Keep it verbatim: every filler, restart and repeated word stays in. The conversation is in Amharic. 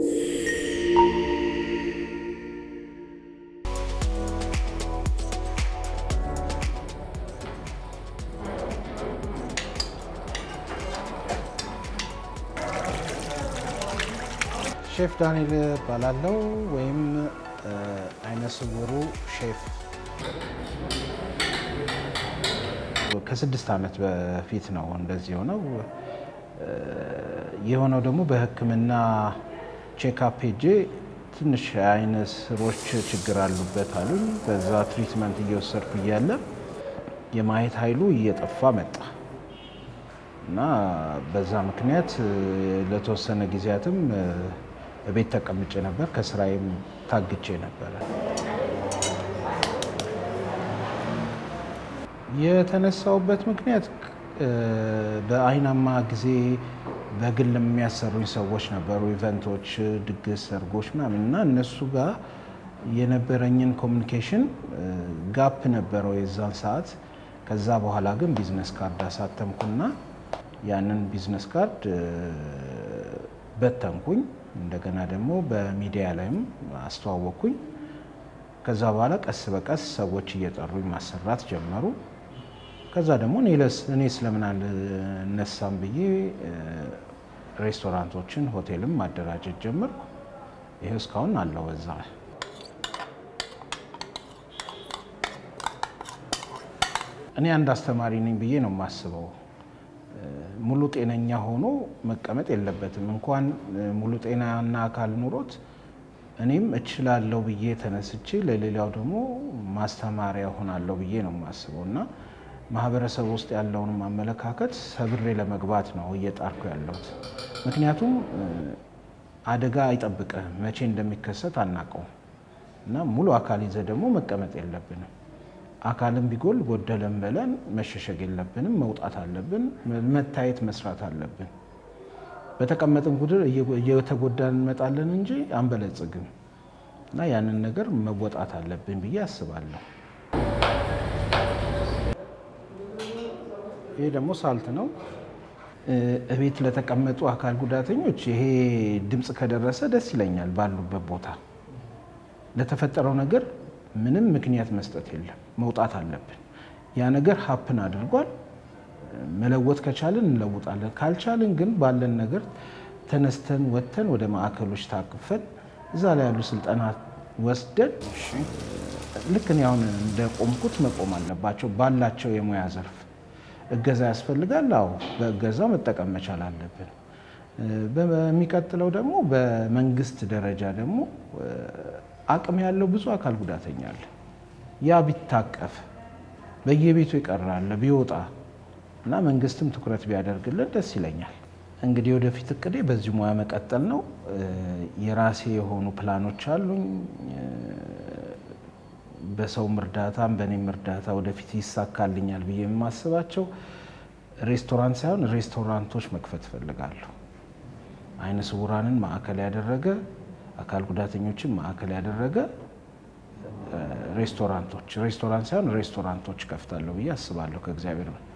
ሼፍ ዳንኤል ባላለው ወይም አይነ ስውሩ ሼፍ ከስድስት ዓመት በፊት ነው እንደዚህ ሆነው የሆነው ደግሞ በህክምና ቼክአፕ ሄጄ ትንሽ አይነ ስሮች ችግር አሉበት አሉኝ በዛ ትሪትመንት እየወሰድኩ እያለ የማየት ኃይሉ እየጠፋ መጣ እና በዛ ምክንያት ለተወሰነ ጊዜያትም በቤት ተቀምጬ ነበር ከስራዬም ታግጬ ነበር የተነሳውበት ምክንያት በአይናማ ጊዜ በግል የሚያሰሩኝ ሰዎች ነበሩ ኢቨንቶች ድግስ ሰርጎች ምናምንና እነሱ ጋር የነበረኝን ኮሙኒኬሽን ጋፕ ነበረው የዛን ሰዓት ከዛ በኋላ ግን ቢዝነስ ካርድ አሳተምኩና ያንን ቢዝነስ ካርድ በተንኩኝ እንደገና ደግሞ በሚዲያ ላይም አስተዋወቅኩኝ ከዛ በኋላ ቀስ በቀስ ሰዎች እየጠሩኝ ማሰራት ጀመሩ ከዛ ደግሞ እኔስ እኔ ስለምን አልነሳም ብዬ ሬስቶራንቶችን ሆቴልም ማደራጀት ጀመርኩ ይሄ እስካሁን አለው በዛ እኔ አንድ አስተማሪ ነኝ ብዬ ነው ማስበው ሙሉ ጤነኛ ሆኖ መቀመጥ የለበትም እንኳን ሙሉ ጤናና አካል ኑሮት እኔም እችላለሁ ብዬ ተነስቼ ለሌላው ደግሞ ማስተማሪያ ሆናለሁ ብዬ ነው ማስበውና ማህበረሰብ ውስጥ ያለውን ማመለካከት ሰብሬ ለመግባት ነው እየጣርኩ ያለሁት ምክንያቱም አደጋ አይጠብቅህ መቼ እንደሚከሰት አናቀው እና ሙሉ አካል ይዘ ደግሞ መቀመጥ የለብንም አካልም ቢጎል ጎደለም በለን መሸሸግ የለብንም መውጣት አለብን መታየት መስራት አለብን በተቀመጥን ቁጥር እየተጎዳን እንመጣለን እንጂ አንበለጽግም እና ያንን ነገር መወጣት አለብን ብዬ አስባለሁ ይሄ ደግሞ ሳልት ነው እቤት ለተቀመጡ አካል ጉዳተኞች ይሄ ድምጽ ከደረሰ ደስ ይለኛል ባሉበት ቦታ ለተፈጠረው ነገር ምንም ምክንያት መስጠት የለም መውጣት አለብን ያ ነገር ሀፕን አድርጓል መለወጥ ከቻለን እንለውጣለን ካልቻለን ግን ባለን ነገር ተነስተን ወተን ወደ ማዕከሎች ታቅፈን እዛ ላይ ያሉ ስልጣና ወስደን ልክ ነው አሁን እንደቆምኩት መቆም አለባቸው ባላቸው የሙያ ዘርፍ እገዛ ያስፈልጋል አው በእገዛ መጠቀም መቻል አለብን በሚቀጥለው ደግሞ በመንግስት ደረጃ ደግሞ አቅም ያለው ብዙ አካል ጉዳተኛ አለ ያ ቢታቀፍ በየቤቱ ይቀራል ቢወጣ እና መንግስትም ትኩረት ቢያደርግልን ደስ ይለኛል እንግዲህ ወደፊት እቅዴ በዚህ ሙያ መቀጠል ነው የራሴ የሆኑ ፕላኖች አሉኝ በሰው ምርዳታም በኔ ምርዳታ ወደፊት ይሳካልኛል ብዬ የማስባቸው ሬስቶራንት ሳይሆን ሬስቶራንቶች መክፈት ፈልጋለሁ አይነ ስውራንን ማዕከል ያደረገ አካል ጉዳተኞችን ማዕከል ያደረገ ሬስቶራንቶች ሬስቶራንት ሳይሆን ሬስቶራንቶች ከፍታለሁ ብዬ አስባለሁ ከእግዚአብሔር